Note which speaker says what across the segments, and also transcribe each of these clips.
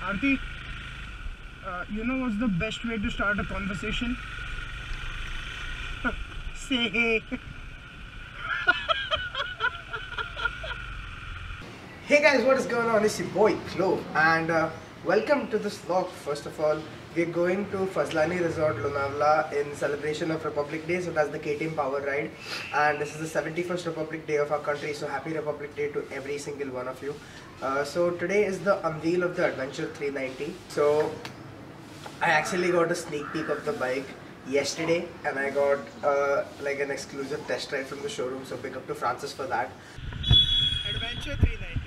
Speaker 1: Aarti, you know what's the best way to start a conversation? Say hey.
Speaker 2: Hey guys, what is going on? It's your boy Clove and welcome to this vlog. First of all, we're going to Fazlani Resort Lonavala in celebration of Republic Day. So that's the KTM Power Ride, and this is the 71st Republic Day of our country. So happy Republic Day to every single one of you. So today is the unveil of the Adventure 390. So I actually got a sneak peek of the bike yesterday, and I got like an exclusive test ride from the showroom. So big up to Francis for that.
Speaker 1: Adventure 390.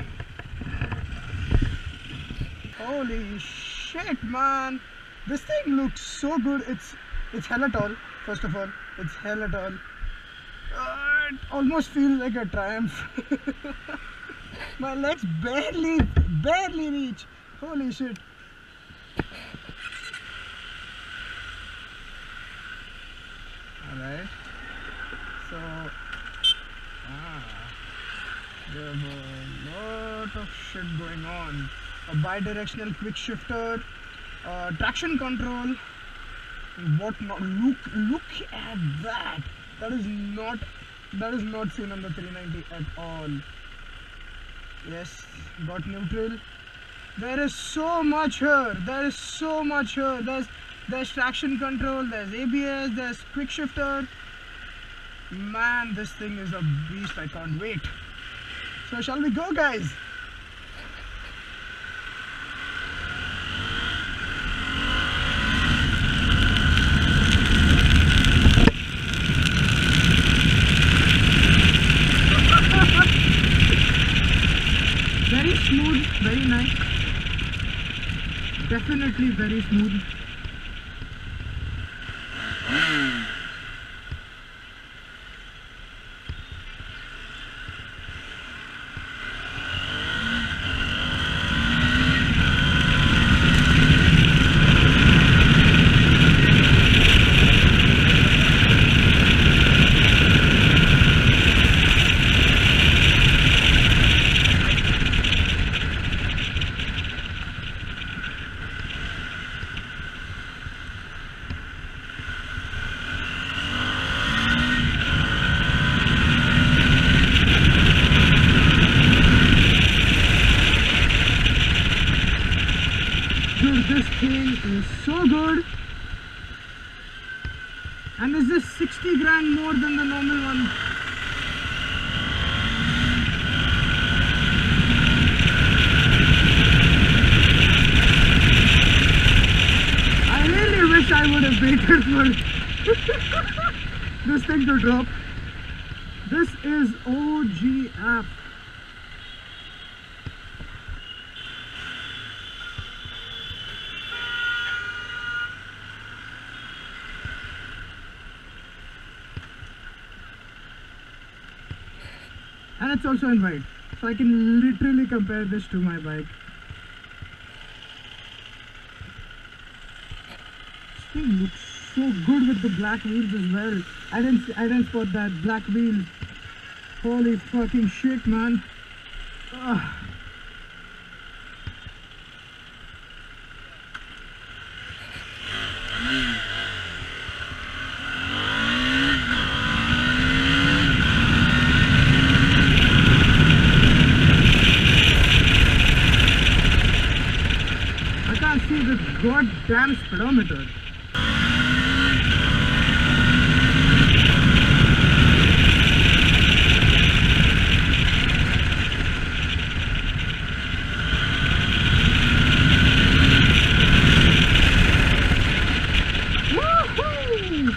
Speaker 1: Holy shit, man! This thing looks so good. It's hella tall. First of all, it's hella tall. It almost feels like a Triumph. My legs barely reach. Holy shit! All right. So, there's a lot of shit going on. A bi-directional quick shifter, traction control, what not? Look at that. That is not seen on the 390 at all. Yes, got neutral. There is so much here. There's traction control, there's ABS, there's quick shifter. Man, this thing is a beast. I can't wait. So shall we go, guys? Very smooth, very nice. Definitely very smooth. Dude, this thing is so good, and is this 60 grand more than the normal one? I really wish I would have waited for this thing to drop. This is OGF. And it's also in white, so I can literally compare this to my bike. This thing looks so good with the black wheels as well. I didn't spot that black wheel. Holy fucking shit, man. Ugh. I can't see the goddamn speedometer. Woohoo!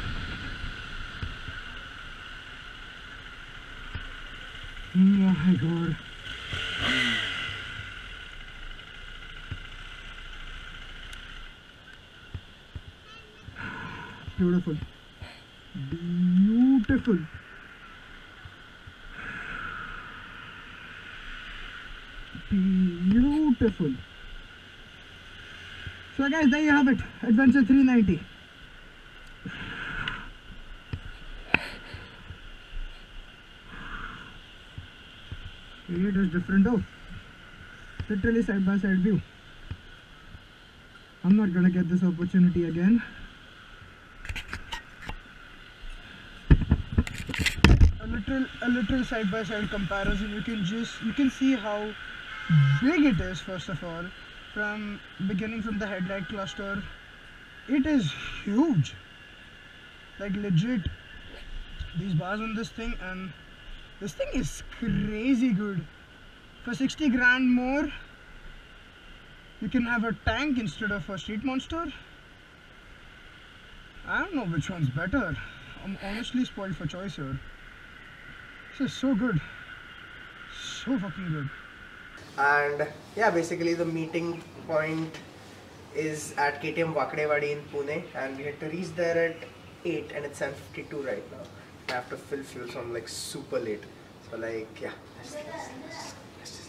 Speaker 1: Oh my god. Beautiful. Beautiful. Beautiful. So guys, there you have it. Adventure 390. It is different though. Literally side by side view. I'm not gonna get this opportunity again. A literal side-by-side comparison. You can see how big it is. First of all, beginning from the headlight cluster, it is huge. Like legit, these bars on this thing, and this thing is crazy good. For 60 grand more, you can have a tank instead of a street monster. I don't know which one's better. I'm honestly spoiled for choice here. This is so good. So fucking good.
Speaker 2: And yeah, basically the meeting point is at KTM Wakdewadi in Pune, and we had to reach there at 8 and it's 7:52 right now. I have to fill fuel, so I'm like super late. So like yeah, let's just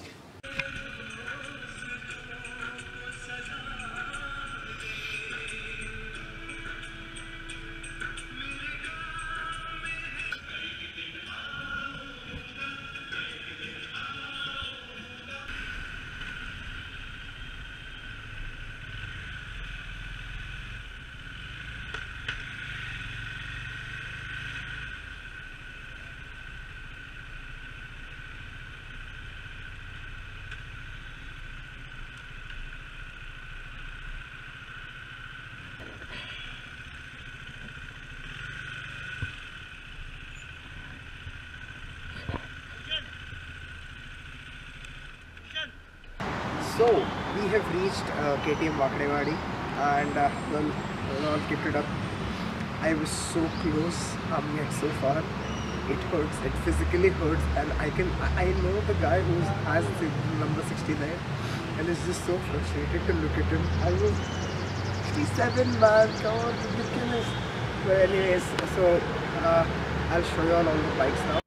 Speaker 2: So we have reached KTM Wakdewadi, and well, all kept it up. I was so close, yet so far. It hurts. It physically hurts, and I know the guy who has the number 69, and it's just so frustrated to look at him. I was 67, man. Come on, ridiculous. But anyways, so I'll show you all the bikes now.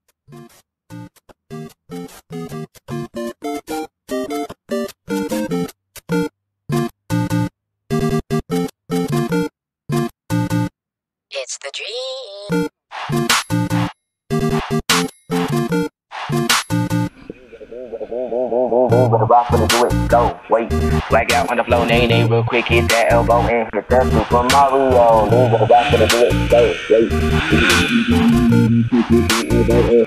Speaker 3: It's the dream. With a rock, finna do it, go, wait. Swag out on the floor, nay, real quick, hit that elbow and hit that Super Mario. Lean with a rock, finna do it, go, wait.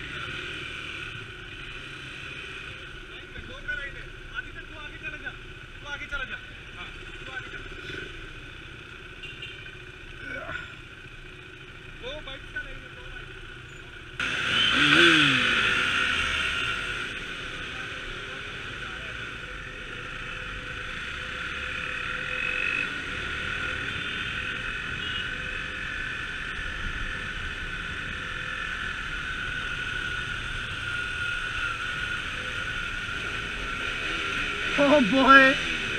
Speaker 1: Oh boy!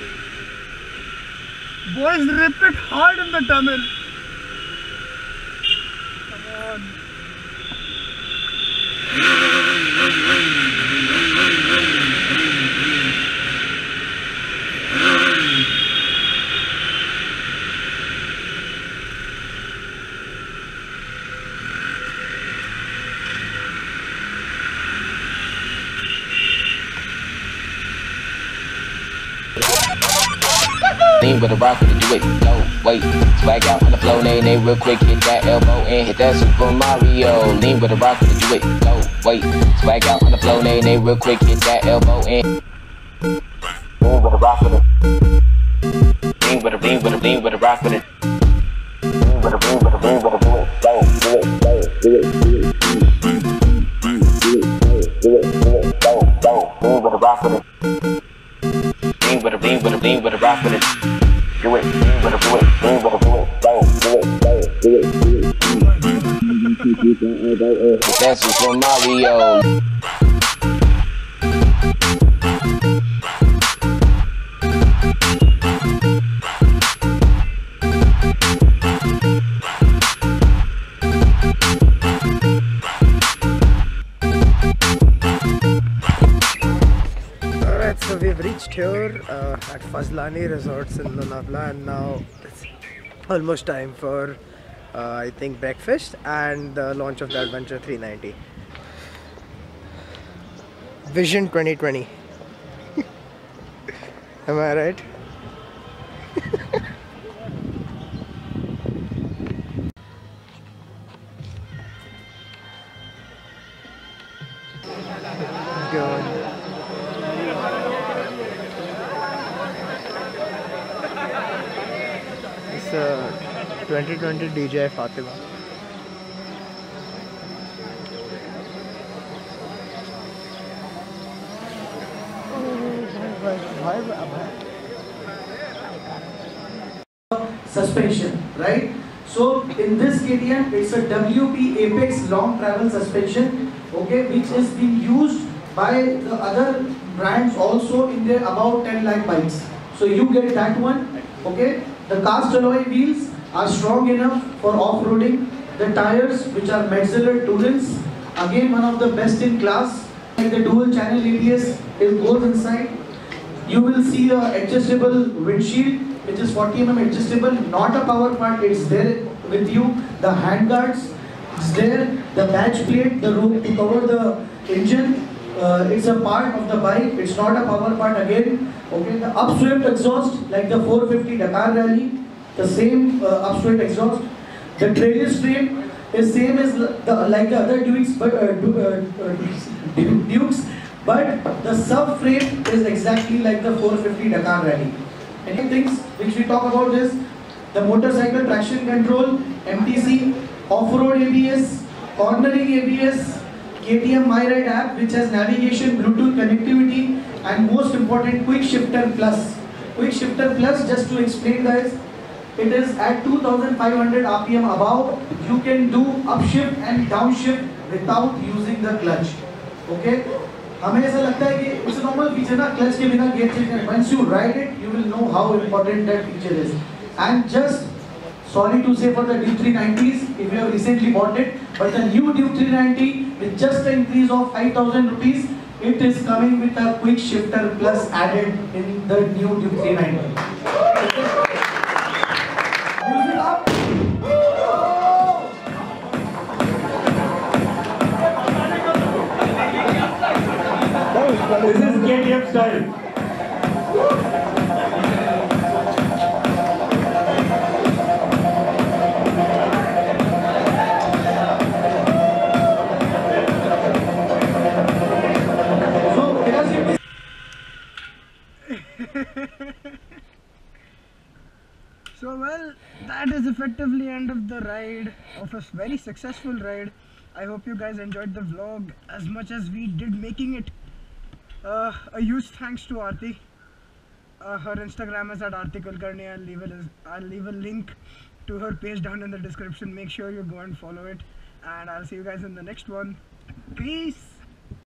Speaker 1: Boys, rip it hard in the tunnel! Come on!
Speaker 3: Lean with a rock, finna do it, go, wait. Swag out on the floor, nay, real quick, hit that elbow and hit that Super Mario. Lean with a rock, finna do it, go, wait. Swag out on the floor, nay, real quick, hit that elbow and lean with a rock, finna lean with a rock, finna lean with a do it, go, do it, go, go, lean with a rock, finna lean with a rock, finna do it, lean with a do it, go, do it. That's Super Mario.
Speaker 2: Alright, so we've reached here at Fazlani Resorts in Lonavala, and now it's almost time for I think breakfast and the launch of the Adventure 390. Vision 2020. Am I right? 2020 DJI Fatima.
Speaker 4: Suspension, right? So in this KTM, it's a WP Apex long travel suspension, okay, which is being used by the other brands also in their about 10 lakh bikes. So you get that one, okay. The cast alloy wheels are strong enough for off-roading. The tires, which are Metzeler Tourins, again one of the best in class. And the dual channel ABS goes inside. You will see a adjustable windshield, which is 40 mm adjustable, not a power part, it's there with you. The hand guards, it's there. The badge plate, the rope to cover the engine, it's a part of the bike, it's not a power part again. Okay, the upswept exhaust, like the 450 Dakar Rally, the same upswept exhaust. The trailer frame is same as like the other Dukes, but the subframe is exactly like the 450 Dakar Rally. Any things which we talk about is the motorcycle traction control, MTC, off-road ABS, cornering ABS, KTM MyRide app which has navigation, Bluetooth connectivity, and most important, Quick Shifter Plus. Quick Shifter Plus, just to explain guys, it is at 2500 RPM above, you can do upshift and downshift without using the clutch. Okay? हमें ऐसा लगता है कि it's a normal feature ना, clutch के बिना gear change करना. Once you ride it, you will know how important that feature is. And just sorry to say for the Duke 390s, if you have recently bought it, but the new Duke 390 with just an increase of 5,000 rupees, it is coming with a Quick Shifter Plus added in the new Duke 390. Use it up. This is KTM style.
Speaker 1: So well, that is effectively end of the ride, of a very successful ride. I hope you guys enjoyed the vlog as much as we did making it. A huge thanks to Aarti. Her Instagram is at Aarti Kulkarni. I'll leave a link to her page down in the description. Make sure you go and follow it, and I'll see you guys in the next one. Peace.